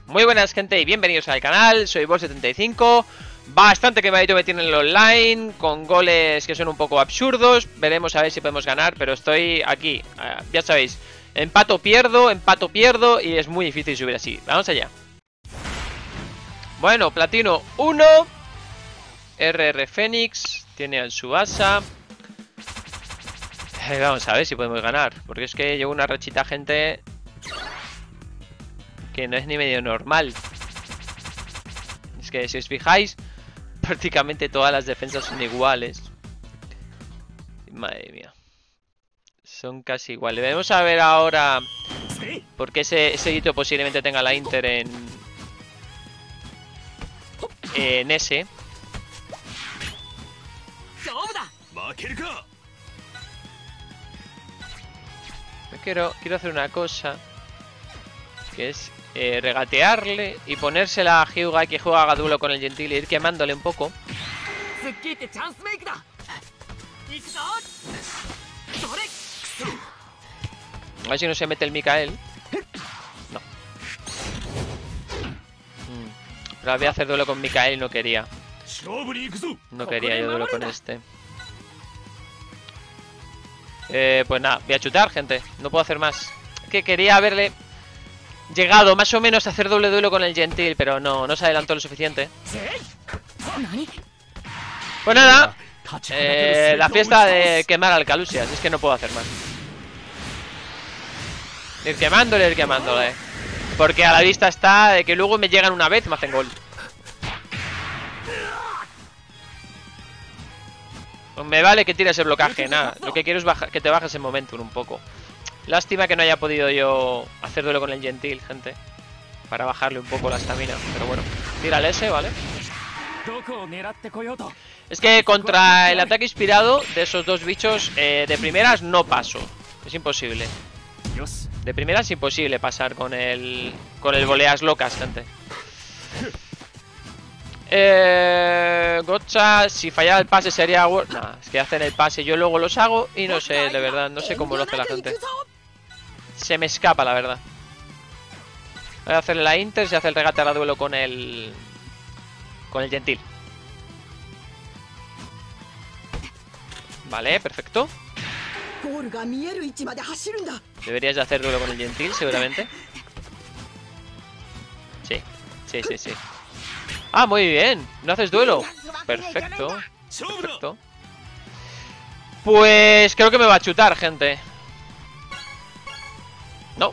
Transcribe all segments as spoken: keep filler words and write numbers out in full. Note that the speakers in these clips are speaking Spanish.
Muy buenas, gente, y bienvenidos al canal. Soy Bol setenta y cinco. Bastante quemadito me tienen en el online, con goles que son un poco absurdos. Veremos a ver si podemos ganar, pero estoy aquí, uh, ya sabéis, empato pierdo, empato pierdo, y es muy difícil subir así. Vamos allá. Bueno, platino uno. R R Fénix tiene al Subasa. eh, Vamos a ver si podemos ganar, porque es que llevo una rachita, gente, que no es ni medio normal. Es que si os fijáis, prácticamente todas las defensas son iguales. Madre mía, son casi iguales. Vamos a ver ahora, porque ese, ese hito posiblemente tenga la Inter en En ese. Quiero, quiero hacer una cosa, que es eh, regatearle y ponérsela a Hyuga, que juega a duelo con el Gentil, e ir quemándole un poco. A ver si no se mete el Mikael. No. Mm. Pero voy a hacer duelo con Mikael y no quería. No quería yo duelo con este. Eh, pues nada, voy a chutar, gente. No puedo hacer más. Que quería haberle llegado más o menos a hacer doble duelo con el Gentil, pero no, no se adelantó lo suficiente. Pues nada, eh, la fiesta de quemar al Calusias. Es que no puedo hacer más. Ir quemándole, ir quemándole. Porque a la vista está de que luego me llegan una vez y me hacen gol. Me vale que tires el blocaje, nada. Lo que quiero es baja, que te bajes el momentum un poco. Lástima que no haya podido yo hacer duelo con el Gentil, gente, para bajarle un poco la estamina. Pero bueno, tírale ese, ¿vale? Es que contra el ataque inspirado de esos dos bichos, eh, de primeras no paso. Es imposible. De primeras es imposible pasar con el Con el voleas locas, gente. Eh, Gotcha, si fallara el pase sería... Nah, es que hacen el pase, yo luego los hago y no sé, de verdad, no sé cómo lo hace la gente. Se me escapa, la verdad. Voy a hacerle la Inter, se hace el regate a la duelo con el... Con el Gentil. Vale, perfecto. Deberías de hacer duelo con el Gentil, seguramente. Sí, sí, sí, sí. Ah, muy bien, no haces duelo. Perfecto, perfecto. Pues creo que me va a chutar, gente. No.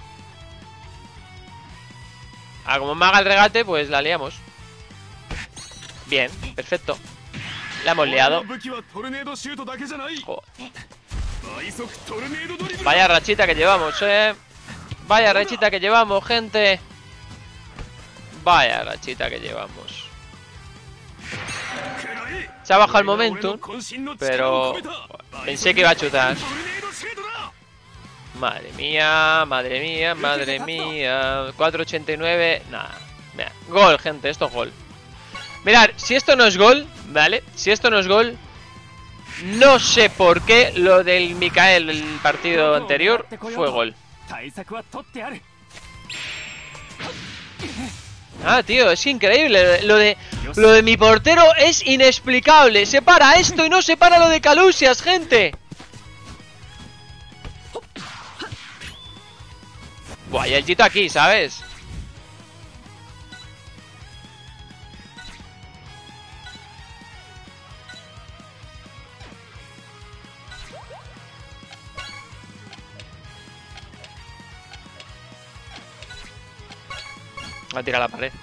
Ah, como me haga el regate, pues la liamos. Bien, perfecto. La hemos liado. Joder. Vaya rachita que llevamos, eh. Vaya rachita que llevamos, gente. Vaya rachita que llevamos. Se ha bajado el momentum, pero pensé que iba a chutar. Madre mía, madre mía, madre mía. cuatro ochenta y nueve. Nada. Mira, gol, gente, esto es gol. Mirad, si esto no es gol, ¿vale? Si esto no es gol, no sé por qué lo del Mikael el partido anterior fue gol. Ah, tío, es increíble. Lo de lo de mi portero es inexplicable. Se para esto y no se para lo de Calusias, gente. Buah, y el Gito aquí, ¿sabes? Va a tirar a la pared.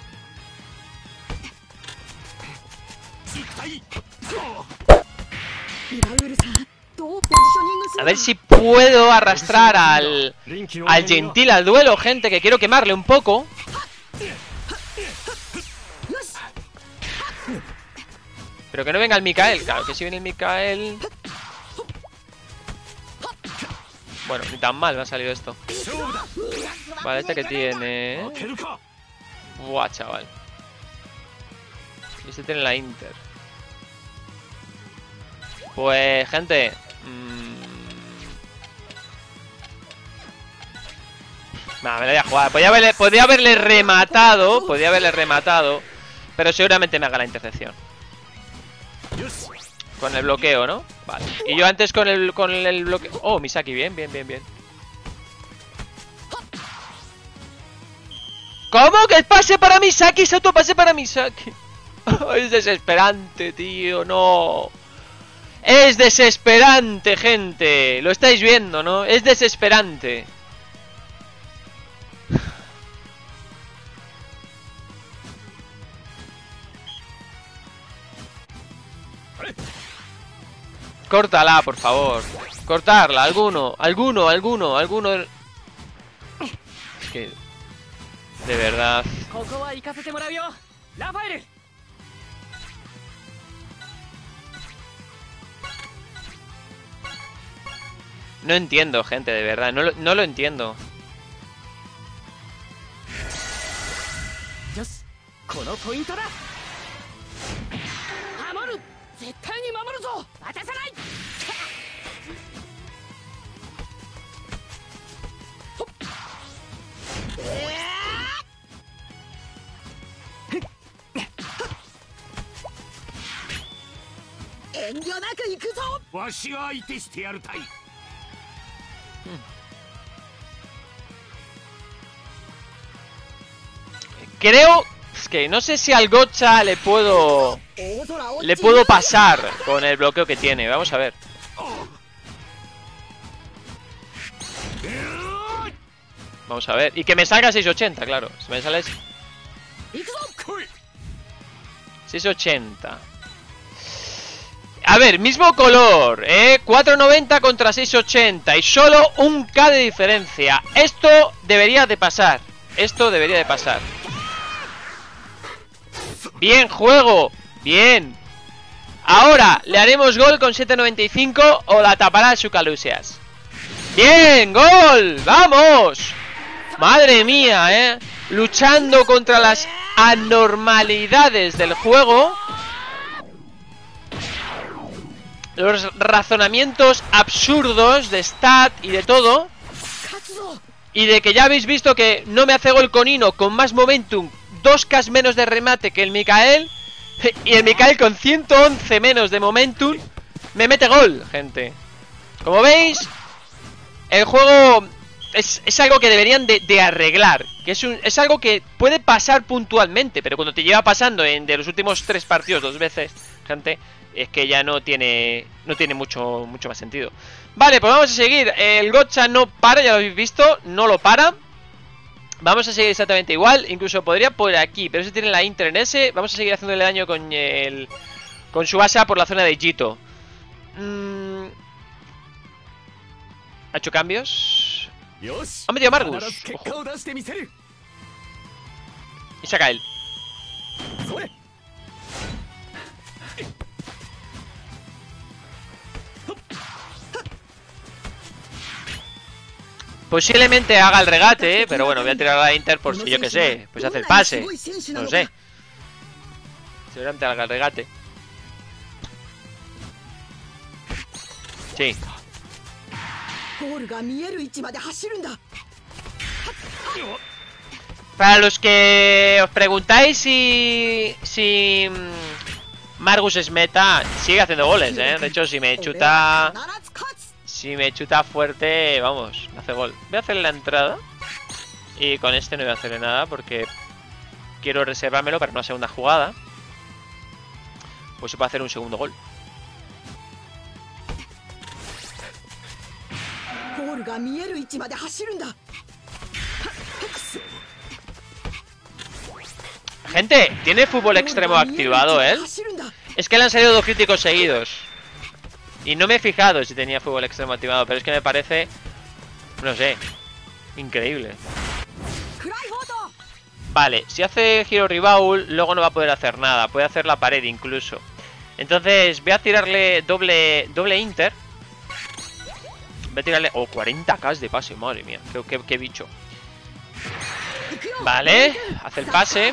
A ver si puedo arrastrar al Al Gentil al duelo, gente, que quiero quemarle un poco. Pero que no venga el Mikael. Claro que si viene el Mikael. Bueno, ni tan mal me ha salido esto. Vale, este que tiene... Buah, chaval. Y este tiene la Inter. Pues, gente, mmm... Nah, me la voy a jugar. Podría haberle, podría haberle rematado. Podría haberle rematado. Pero seguramente me haga la intercepción. Con el bloqueo, ¿no? Vale. Y yo antes con el, con el bloqueo. Oh, Misaki, bien, bien, bien, bien. ¿Cómo? Que el pase para Misaki, se autopase para Misaki. Es desesperante, tío, no. Es desesperante, gente. Lo estáis viendo, ¿no? Es desesperante. Córtala, por favor. Cortarla, alguno, alguno, alguno, alguno. Es que... De verdad. No entiendo, gente, de verdad. No lo, no lo entiendo. Creo... Es que no sé si al Gotcha le puedo... Le puedo pasar con el bloqueo que tiene. Vamos a ver. Vamos a ver. Y que me salga seis ochenta, claro. Si me sale... seis ochenta. A ver, mismo color, ¿eh? cuatro noventa contra seis ochenta. Y solo un K de diferencia. Esto debería de pasar. Esto debería de pasar. Bien, juego. Bien. Ahora, ¿le haremos gol con siete noventa y cinco o la tapará Sucalusias? Bien, gol. ¡Vamos! Madre mía, ¿eh? Luchando contra las anormalidades del juego. Los razonamientos absurdos de stat y de todo. Y de que ya habéis visto que no me hace gol con Ino con más momentum, dos K menos de remate que el Mikael. Y el Mikael con ciento once menos de momentum me mete gol, gente. Como veis, el juego es, es algo que deberían de, de arreglar. Que es, un, es algo que puede pasar puntualmente, pero cuando te lleva pasando en de los últimos tres partidos dos veces, gente, es que ya no tiene no tiene mucho mucho más sentido. Vale, pues vamos a seguir. El Gotcha no para, ya lo habéis visto, no lo para. Vamos a seguir exactamente igual. Incluso podría por aquí, pero si tiene la Inter en ese. Vamos a seguir haciéndole daño con el con su asa por la zona de Jito. mm. ¿Ha hecho cambios? Ha metido a Margus. Ojo. Y saca él. Posiblemente haga el regate, ¿eh? Pero bueno, voy a tirar a la Inter por si yo que sé. Pues hace el pase. No lo sé. Seguramente haga el regate. Sí. Para los que os preguntáis si... Si... Margus es meta, sigue haciendo goles, ¿eh? De hecho, si me chuta... Si me chuta fuerte, vamos, me hace gol. Voy a hacerle la entrada. Y con este no voy a hacerle nada porque quiero reservármelo para una segunda jugada. Pues se puede hacer un segundo gol. Gente, ¿tiene fútbol extremo activado él? Es que le han salido dos críticos seguidos. Y no me he fijado si tenía fútbol extremo activado, pero es que me parece, no sé, increíble. Vale, si hace giro ribaul, luego no va a poder hacer nada. Puede hacer la pared incluso. Entonces voy a tirarle doble doble Inter. Voy a tirarle... Oh, cuarenta K de pase, madre mía. Qué, qué, qué bicho. Vale, hace el pase.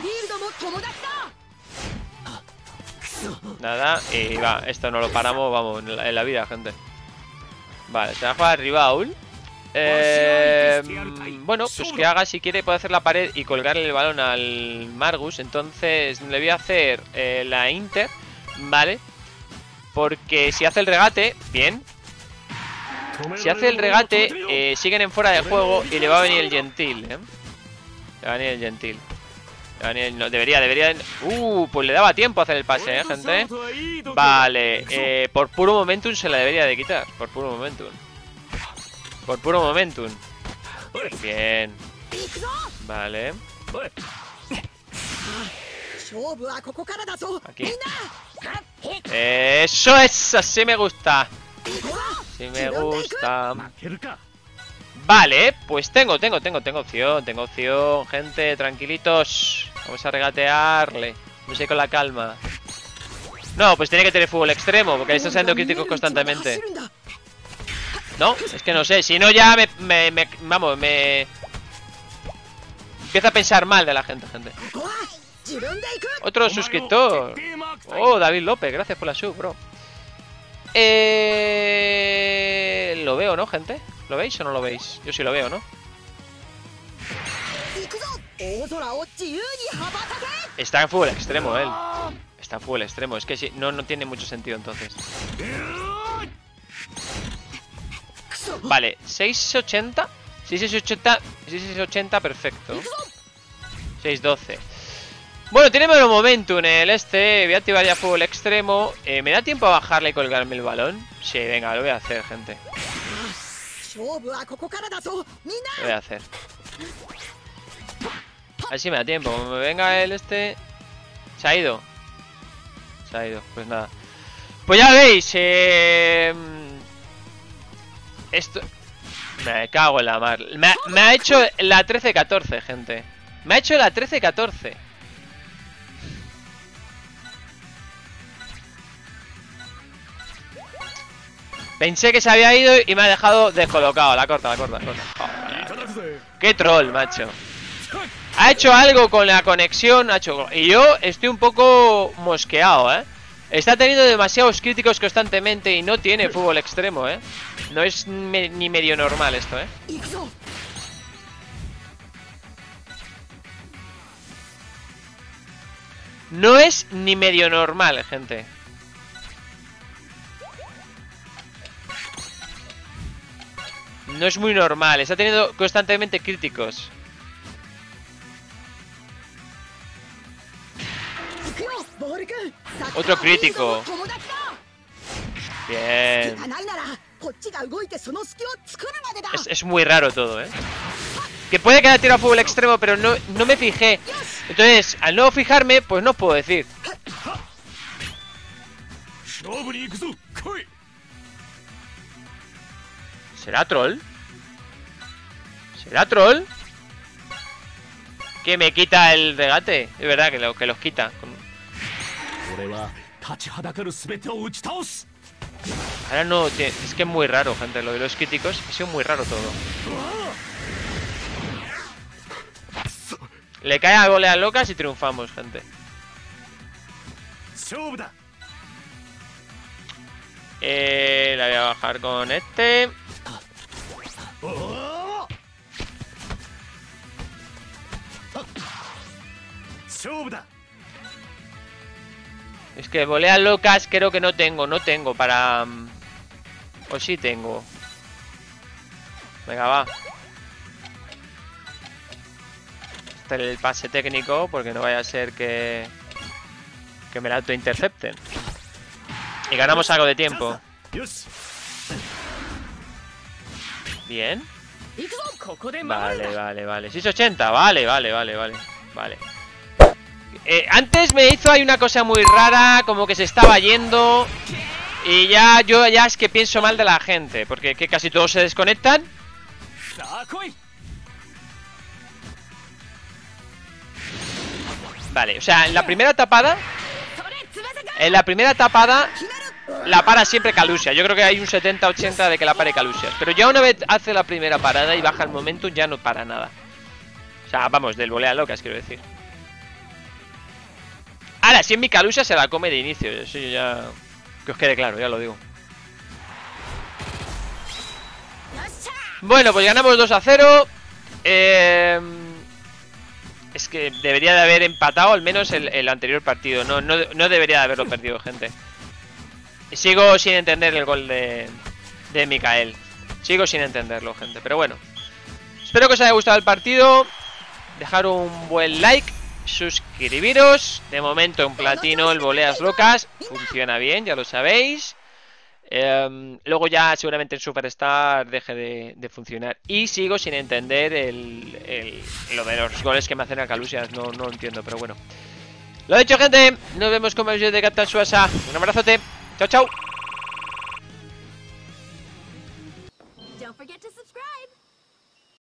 Nada, y va, esto no lo paramos, vamos, en la, en la vida, gente. Vale, se va a jugar ribaul. Eh, bueno, pues que haga, si quiere, puede hacer la pared y colgarle el balón al Margus. Entonces le voy a hacer eh, la Inter, ¿vale? Porque si hace el regate, bien. Si hace el regate, eh, siguen en fuera de juego y le va a venir el Gentil, ¿eh? Le va a venir el Gentil. Le va a venir, no, debería, debería... Uh, pues le daba tiempo a hacer el pase, ¿eh, gente? Vale, eh, por puro momentum se la debería de quitar. Por puro momentum. Por puro momentum. Bien. Vale. Aquí. Eso es, así me gusta. Sí me gusta. Vale, pues tengo, tengo, tengo, tengo opción. Tengo opción, gente, tranquilitos. Vamos a regatearle. Vamos a ir con la calma. No, pues tiene que tener fútbol extremo, porque le están saliendo críticos constantemente. No, es que no sé, si no ya me, me, me vamos, me empieza a pensar mal de la gente, gente. Otro suscriptor. Oh, David López, gracias por la sub, bro. Eh... Lo veo, ¿no, gente? ¿Lo veis o no lo veis? Yo sí lo veo, ¿no? Está en fútbol extremo, él. Está en fútbol extremo, es que sí, no, no tiene mucho sentido entonces. Vale, seis ochenta. seis ochenta, seis ochenta, perfecto. seis doce. Bueno, tiene menos momentum en el este. Voy a activar ya fuego el extremo. eh, ¿Me da tiempo a bajarle y colgarme el balón? Sí, venga, lo voy a hacer, gente. Lo voy a hacer. Así me da tiempo. Como me venga el este. Se ha ido. Se ha ido, pues nada. Pues ya veis, eh... esto... Me cago en la mar. Me, me ha hecho la trece catorce, gente. Me ha hecho la trece catorce. Pensé que se había ido y me ha dejado descolocado. La corta, la corta, la corta. Joder. Qué troll, macho. Ha hecho algo con la conexión, ha hecho... Y yo estoy un poco mosqueado, ¿eh? Está teniendo demasiados críticos constantemente y no tiene fútbol extremo, ¿eh? No es me ni medio normal esto, ¿eh? No es ni medio normal, gente. No es muy normal, está teniendo constantemente críticos. Otro crítico. Bien. Es, es muy raro todo, ¿eh? Que puede que haya tirado a fútbol extremo, pero no, no me fijé. Entonces, al no fijarme, pues no puedo decir. ¿Será troll? ¿Será troll? Que me quita el regate. Es verdad que, lo, que los quita. Ahora no... Es que es muy raro, gente. Lo de los críticos ha sido muy raro todo. Le cae a goleas locas y triunfamos, gente. Eh, la voy a bajar con este. Es que voleas locas creo que no tengo, no tengo para... O sí tengo. Venga, va. Este es el pase técnico, porque no vaya a ser que... Que me la autointercepten. Y ganamos algo de tiempo. Bien. Vale, vale, vale. seis ochenta, vale, vale, vale, vale. Vale. Eh, antes me hizo ahí una cosa muy rara, como que se estaba yendo. Y ya, yo ya es que pienso mal de la gente, porque que casi todos se desconectan. Vale, o sea, en la primera tapada En la primera tapada la para siempre Calusia. Yo creo que hay un setenta ochenta de que la pare Calusia. Pero ya una vez hace la primera parada y baja el momentum, ya no para nada. O sea, vamos, del volea locas, quiero decir. Ahora, si en mi Calusia se la come de inicio. Eso ya... Que os quede claro, ya lo digo. Bueno, pues ganamos dos a cero. Eh, es que debería de haber empatado al menos el, el anterior partido. No, no, no debería de haberlo perdido, gente. Sigo sin entender el gol de, de Mikael. Sigo sin entenderlo, gente. Pero bueno. Espero que os haya gustado el partido. Dejar un buen like. Suscribiros. De momento en platino el voleas locas funciona bien, ya lo sabéis. Eh, luego ya seguramente el Superstar deje de, de funcionar. Y sigo sin entender el, el, lo de los goles que me hacen a Calusias. No, no lo entiendo, pero bueno. Lo dicho, gente. Nos vemos con más vídeos de Captain Suasa. Un abrazote. Chao, chao. Don't forget to subscribe.